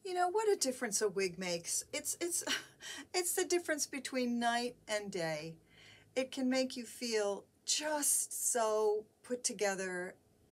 You know what a difference a wig makes. It's the difference between night and day. It can make you feel just so put together